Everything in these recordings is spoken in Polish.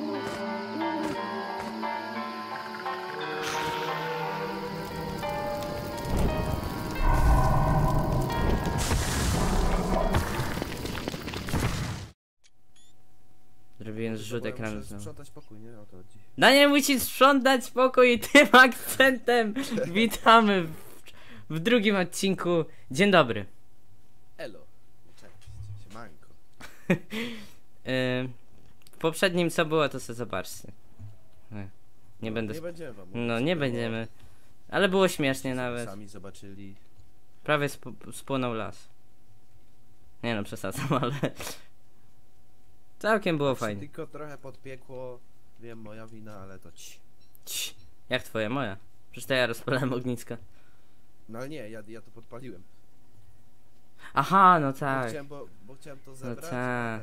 Zrobiłem zrzut ekranu znowu. Sprzątać pokój, nie? O to chodzi. Daniel musi sprzątać pokój tym akcentem. Witamy w drugim odcinku. Dzień dobry. Elo. Cześć, siemanko. W poprzednim co było, to sobie zobaczcie. Nie będę. Nie będziemy wam mówić, No nie będziemy. Ale było śmiesznie nawet. Sami zobaczyli. Prawie spłonął las. Nie no, przesadzam, ale całkiem było fajnie. Tylko trochę podpiekło. Wiem, moja wina, ale to ci. Cii. Jak twoja, moja? Przecież to ja rozpalałem ognisko. No ale nie, ja to podpaliłem. Aha, no tak. Bo chciałem to zebrać. No tak.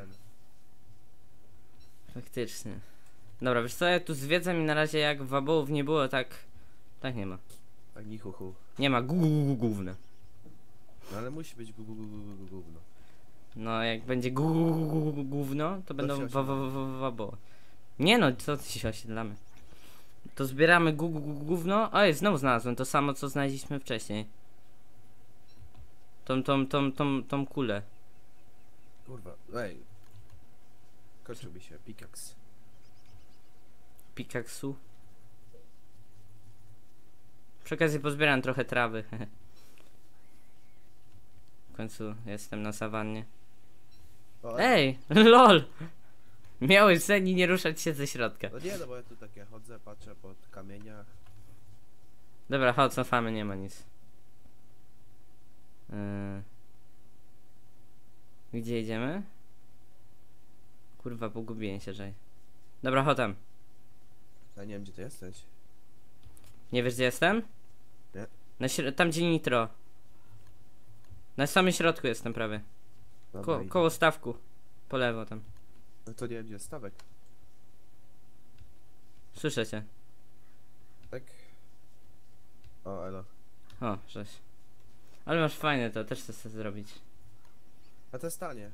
Faktycznie. Dobra, wiesz co, ja tu zwiedzam i na razie jak wabołów nie było, tak nie ma. Tak ni hu. Nie ma gówna. No ale musi być gówno. No jak będzie gówno, to będą waboły. Nie no, co ty się osiedlamy. To zbieramy gówno. Oj, znowu znalazłem to samo co znaleźliśmy wcześniej. Tą kulę. Kurwa, ej. Kończył mi się pikaks. Pikaksu. Przy okazji pozbieram trochę trawy. W końcu jestem na sawannie. O, Ej, lol! Miałeś sen i nie ruszać się ze środka. No nie, no bo ja tu takie chodzę, patrzę pod kamieniach. Dobra, chodź, cofamy, nie ma nic. Gdzie idziemy? Kurwa, pogubiłem się, żej. Dobra, chodź tam. Ja nie wiem, gdzie ty jesteś. Nie wiesz, gdzie jestem? Nie. Tam, gdzie nitro. Na samym środku jestem prawie. Dobra, idę. Koło stawku. Po lewo tam. No to nie wiem, gdzie jest stawek. Słyszę cię. Tak. O, elo. O, żeś. Ale masz fajne to, też chcę zrobić. A to stanie.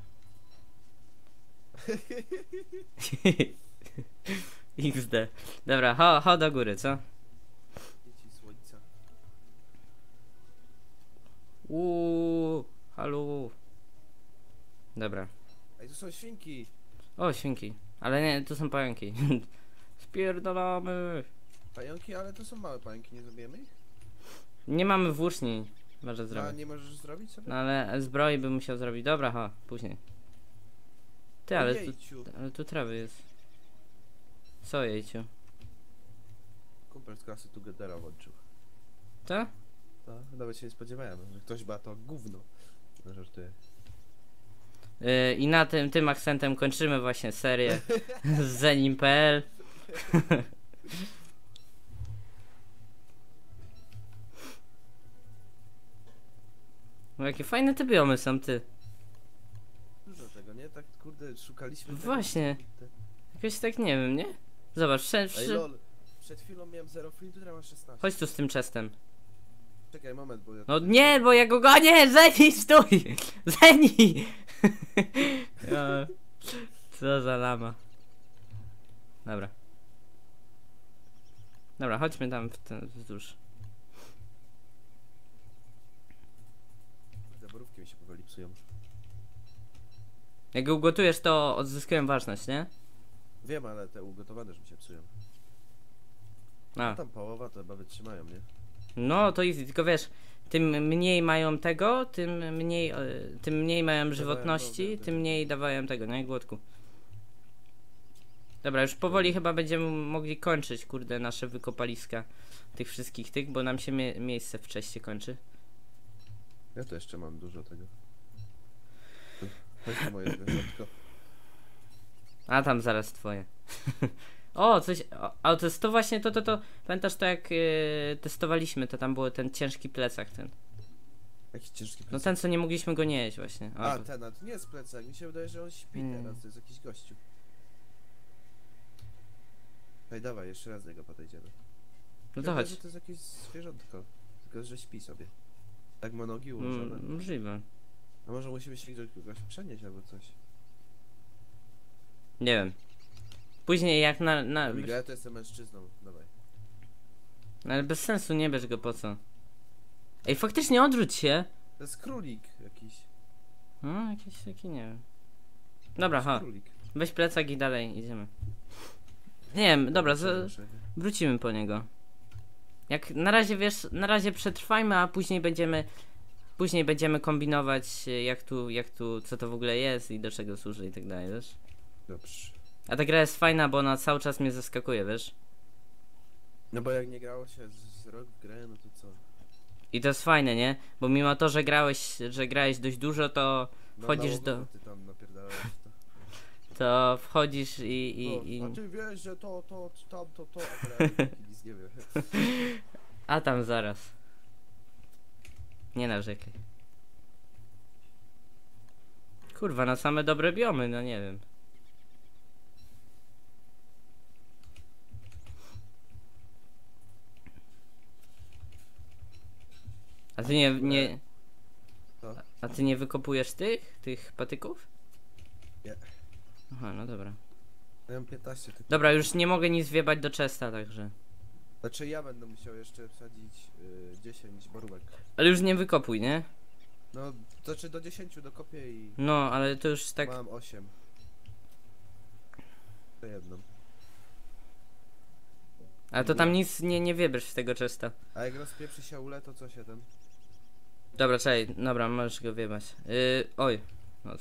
XD. Dobra, ho do góry, co? Dzieci słońca. Halo. Dobra. Ej, tu są świnki. O, świnki. Ale nie, tu są pająki. Spierdolamy. Pająki, ale to są małe pająki, nie zrobimy ich? Nie mamy włóczni. Może A zrobić. nie możesz zrobić sobie? No ale zbroi bym musiał zrobić. Dobra, później. Ty, ale tu trawy jest. Co jejciu? Kumpel z klasy Togethera włączył. To? No, nawet się nie spodziewałem, że ktoś ma to gówno. No żartuję. I na tym akcentem kończymy właśnie serię z Zenim.pl. No jakie fajne te biomy są, ty. Dużo tego, nie? Tak kurde, szukaliśmy Właśnie. tego. Jakoś tak nie wiem, nie? Zobacz, Ej, lol. Przed chwilą miałem 0 flintu, teraz mam 16. chodź tu z tym chestem. Czekaj, moment, bo ja... No nie, bo ja go gonię! Zeni, stój! Zeni! Co za lama. Dobra. Dobra, chodźmy tam wzdłuż. Te borówki mi się powoli psują. Jak go ugotujesz, to odzyskują ważność, nie? Wiem, ale te ugotowane już mi się psują. A. Tam połowa to chyba wytrzymają, nie? No to easy, tylko wiesz, tym mniej mają tego, tym mniej mają żywotności, tym mniej dawają tego, nie? Głodku. Dobra, już powoli chyba będziemy mogli kończyć, kurde, nasze wykopaliska tych wszystkich bo nam się miejsce w czeście kończy. Ja to jeszcze mam dużo tego. To jest moje zwierzątko. A tam zaraz twoje. O, coś. A to jest to właśnie to. Pamiętasz to jak testowaliśmy, to tam był ten ciężki plecak ten. Jaki ciężki plecak? No ten co nie mogliśmy go nieść właśnie. A, ten, a to nie jest plecak, mi się wydaje, że on śpi teraz, to jest jakiś gościu. Hej, dawaj, jeszcze raz do niego podejdziemy. No to chodź. Że to jest jakieś zwierzątko, tylko że śpi sobie. Tak ma nogi ułożone. Możliwe. A może musimy się kogoś przenieść albo coś? Nie wiem. Później jak Amiga, ja to jestem mężczyzną, dawaj. No ale bez sensu, nie bierz go, po co? Ej, faktycznie odwróć się. To jest królik jakiś. No, jakiś taki, nie wiem. Dobra, To ha. jest królik. Weź plecak i dalej idziemy. Nie wiem, dobra, Proszę. wrócimy po niego. Jak na razie, wiesz, na razie przetrwajmy, a później będziemy kombinować jak tu, co to w ogóle jest i do czego służy i tak dalej, wiesz? Dobrze. A ta gra jest fajna, bo ona cały czas mnie zaskakuje, wiesz? No bo jak nie grało się z rok w grę, no to co? I to jest fajne, nie? Bo mimo to, że grałeś dość dużo, to No, wchodzisz nałogowo ty tam napierdalałeś to. to wchodzisz i... A ty wiesz, że to, tamto, to, a teraz nic nie wiem. A tam zaraz. Nie narzekaj. Kurwa, na same dobre biomy, no nie wiem. A ty nie... Co? A ty nie wykopujesz tych patyków? Nie. Aha, no dobra. Ja mam 15 tylko. Dobra, już nie mogę nic wjebać do chesta, także... Znaczy ja będę musiał jeszcze wsadzić 10 borówek. Ale już nie wykopuj, nie? No, to znaczy do 10 dokopię i No, ale to już tak... mam 8. To jedną. Ale to tam nic nie wiebiesz z tego chesta. A jak rozpieprzy się ule, to co się ten? Dobra, czekaj, dobra, możesz go wjebać. Oj. No,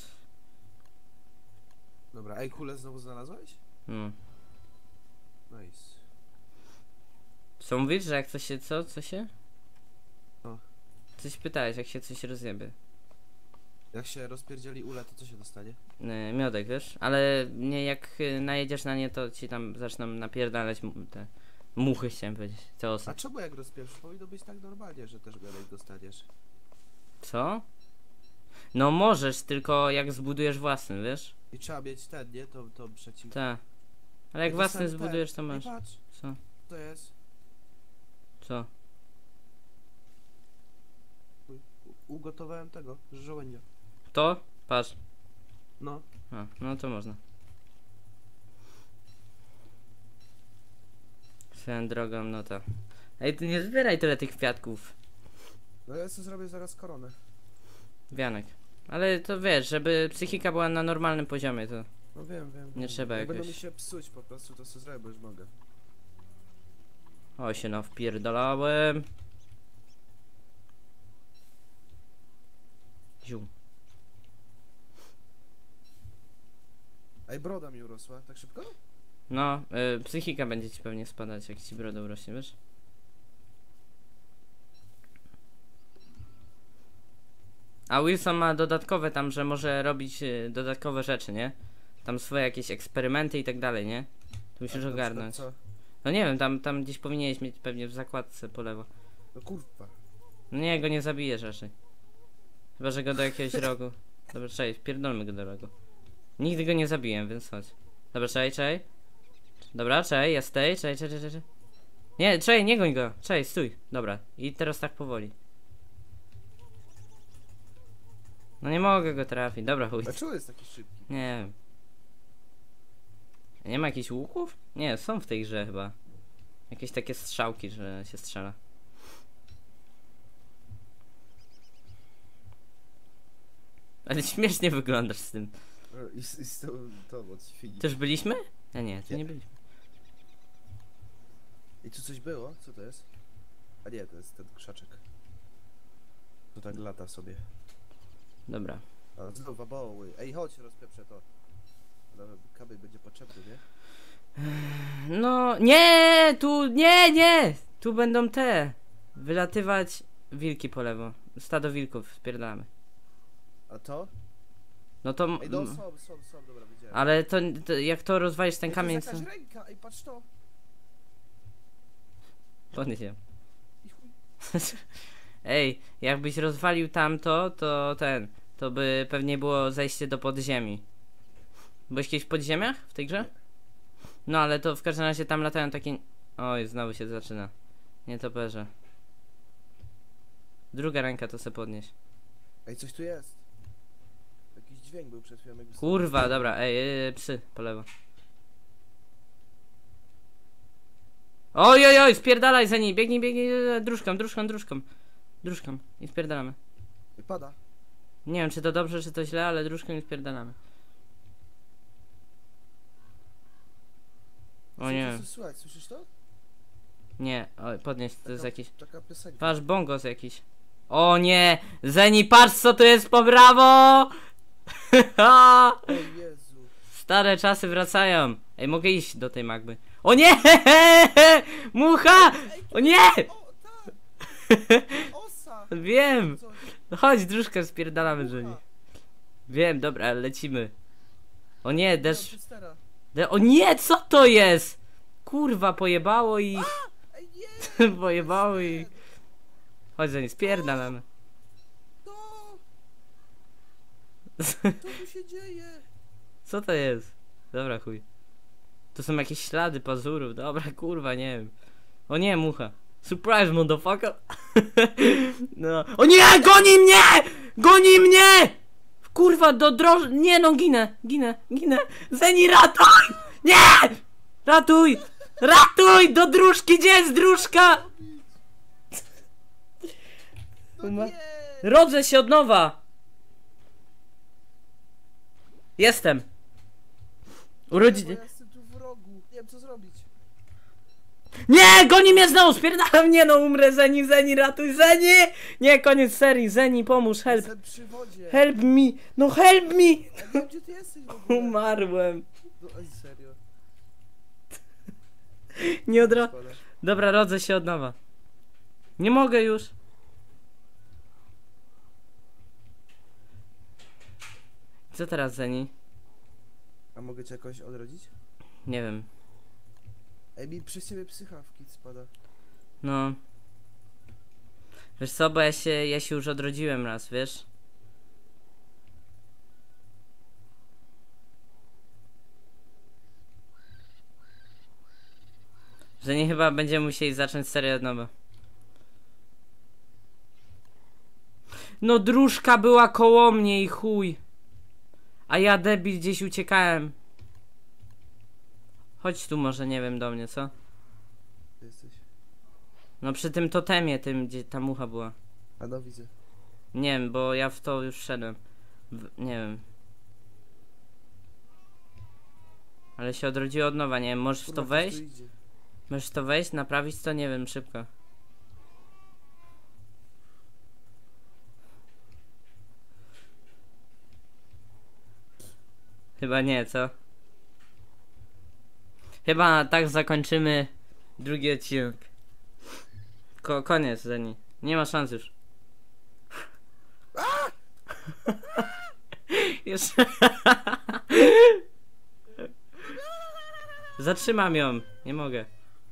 Dobra, ej, kulę znowu znalazłeś? no. Nice. Co mówisz, że jak coś się, co się? O. Coś pytałeś, jak się coś rozjebie. Jak się rozpierdzieli ule, to co się dostanie? Miodek, wiesz? Ale nie, jak najedziesz na nie, to ci tam zaczną napierdalać te muchy, chciałem powiedzieć, te osy. A czemu jak rozpieprzysz? Powinno być tak normalnie, że też miodek dostaniesz. Co? No możesz, tylko jak zbudujesz własny, wiesz? I trzeba mieć ten, nie? To przeciw... Tak. Ale jak I własny dostałem zbudujesz, to ten. masz. I patrz, Co? to jest. Co? Ugotowałem tego, żołędzia. To? Patrz. No. A, no to można. Swoją drogą, no to. Ej, ty nie zbieraj tyle tych kwiatków, No ja sobie zrobię zaraz koronę. wianek. Ale to wiesz, żeby psychika była na normalnym poziomie, to No wiem. nie trzeba Jak będą mi jakoś... się psuć po prostu, to sobie zrobię, bo już mogę. O, się no wpierdalałem. Ziu. Ej, broda mi urosła, tak szybko? No, psychika będzie ci pewnie spadać, jak ci broda urośnie, wiesz? A Wilson ma dodatkowe tam, że może robić dodatkowe rzeczy, nie? Tam swoje jakieś eksperymenty i tak dalej, nie? To musisz A na ogarnąć. przykład co? No nie wiem, tam gdzieś powinieneś mieć pewnie w zakładce po lewo. No kurwa. No nie, go nie zabijesz raczej. Chyba, że go do jakiegoś rogu. Dobra, czekaj, pierdolmy go do rogu. Nigdy go nie zabiłem, więc chodź. Dobra, czekaj. Dobra, czekaj, jesteś, czekaj. Nie, czekaj, nie goń go. Czekaj, stój. Dobra, i teraz tak powoli. No nie mogę go trafić, dobra chuj. Dlaczego jest taki szybki? Nie wiem. Nie ma jakichś łuków? Nie, są w tej grze chyba. Jakieś takie strzałki, że się strzela. Ale śmiesznie wyglądasz z tym. No, I z tą od świni. Też byliśmy? Nie, tu Nie. nie byliśmy. I tu coś było? Co to jest? A nie, to jest ten krzaczek. To tak lata sobie. Dobra. A znowu wabały. Ej, chodź, rozpieprzę to. Nawet kamień będzie potrzebny, nie? No, nie! Tu, nie! Tu będą te. Wylatywać wilki po lewo. Stado wilków, spierdalamy. A to? No to... Ej, no są, dobra, widziałem. Ale to jak to rozwalisz ten Ej, kamień, to co... jest jakaś ręka, ej, patrz to! Podnieś się. I chuj. Ej, jakbyś rozwalił tamto, to by pewnie było zejście do podziemi. Byłeś kiedyś w podziemiach w tej grze? No ale to w każdym razie tam latają takie... Oj, znowu się zaczyna. Nie toperze. Druga ręka to se podnieś. Ej, coś tu jest. Jakiś dźwięk był przed chwilą, jakby... Kurwa, dobra, ej, psy, po lewo. Oj, oj, oj, spierdalaj za niej, biegnij, biegnij, dróżką, dróżką, dróżką. Dróżką i spierdalamy. I pada. Nie wiem, czy to dobrze, czy to źle, ale dróżką i spierdalamy. O nie, Słuchaj, słyszysz to? nie, oj, podnieś, to jest jakiś... Taka piosenka. Patrz, bongos jakiś. O nie, Zeni, patrz co tu jest po prawo! O Jezu. Stare czasy wracają. Ej, mogę iść do tej Magby. O nie! Mucha! O nie! O, tak! Osa! Wiem! Co? Chodź, dróżkę spierdalamy do nich. Mucha. Wiem, dobra, lecimy. O nie, deszcz. Chestera. O nie, co to jest? Kurwa, pojebało i... Ej, nie! Pojebało i... Chodź, Zeni, spierdalamy. To! Co tu się dzieje? Co to jest? Dobra, chuj. To są jakieś ślady pazurów. Dobra, kurwa, nie wiem. O nie, mucha. Surprise, motherfucker. No. O nie, goni mnie! Goni mnie! Kurwa, do droż... Nie no, ginę, ginę, ginę. Zeni, ratuj! Nie! Ratuj! Ratuj! Do dróżki, gdzie jest dróżka? No nie! Rodzę się od nowa. Jestem. Urodzi... Bo ja jestem tu w rogu. Nie wiem co zrobić. Nie, goni mnie znowu, spierdalam, nie no, umrę, Zeni, Zeni, ratuj, Zeni! Nie, koniec serii, Zeni, pomóż, help, Jestem przy wodzie. help me, no help me! Ja nie wiem gdzie ty jesteś w ogóle. Umarłem, No ej, serio. nie odro... Spada. Dobra, rodzę się od nowa. Nie mogę już. Co teraz, Zeni? A mogę cię jakoś odrodzić? Nie wiem, Ej, mi przy ciebie psychawki spada. no... Wiesz co, bo ja się już odrodziłem raz, wiesz? Że nie chyba będziemy musieli zacząć serię od nowa. No dróżka była koło mnie i chuj. A ja debil gdzieś uciekałem. Chodź tu może, nie wiem, do mnie, co? Ty jesteś. No przy tym totemie, tym gdzie ta mucha była. A no widzę. Nie wiem, bo ja w to już szedłem. Nie wiem. Ale się odrodziło od nowa, nie wiem, możesz w to Kurwa, wejść? ktoś tu idzie. Możesz to wejść, naprawić to? Nie wiem, szybko. Chyba nie, co? Chyba tak zakończymy drugi odcinek. Koniec, Zeni. Nie ma szans już. Jeszcze. Zatrzymam ją. Nie mogę.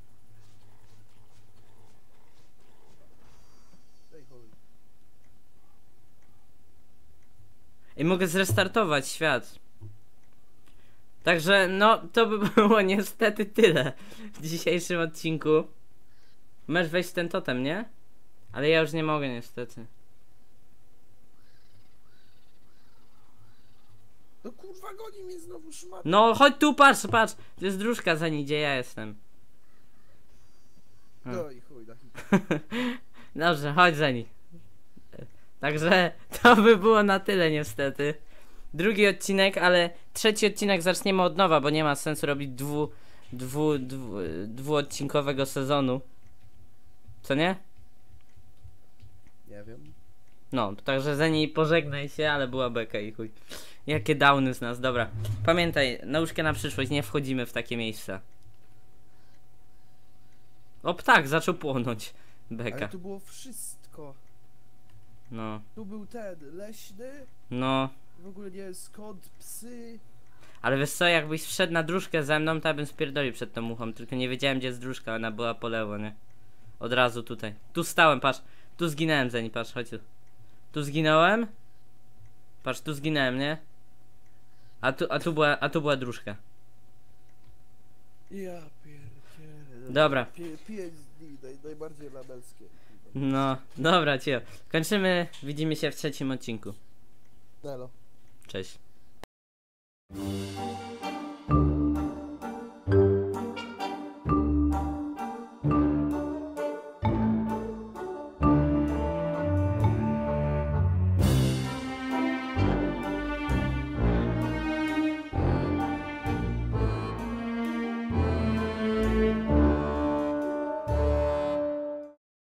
Ej, chuj. I mogę zrestartować świat. Także no, to by było niestety tyle w dzisiejszym odcinku. Możesz wejść w ten totem, nie? Ale ja już nie mogę niestety. No kurwa goni mnie znowu szmat. No chodź tu, patrz, patrz. To jest dróżka za niej, gdzie ja jestem. No i chuj, na hit. Dobrze, chodź za niej. Także to by było na tyle niestety. Drugi odcinek, ale trzeci odcinek zaczniemy od nowa, bo nie ma sensu robić dwuodcinkowego sezonu. Co nie? Nie wiem. No, także Zeni, pożegnaj się, ale była beka i chuj. Jakie downy z nas, dobra. Pamiętaj, nauczkę na przyszłość, nie wchodzimy w takie miejsca. O ptak, zaczął płonąć. Beka. Ale tu było wszystko. No, Tu był ten leśny. no. W ogóle nie wiem skąd psy. Ale wiesz co, jakbyś wszedł na dróżkę ze mną, to ja bym spierdolił przed tą muchą. Tylko nie wiedziałem, gdzie jest dróżka, ona była po lewo, nie? Od razu tutaj. Tu stałem, patrz. Tu zginąłem, Zeni, patrz, chodź tu. Tu zginąłem. Patrz, tu zginąłem, nie? A tu była dróżka. Ja pierdzielę. Dobra. 5 dni, najbardziej labelskie. No, dobra, cio. Kończymy, widzimy się w trzecim odcinku. Nelo. Cześć.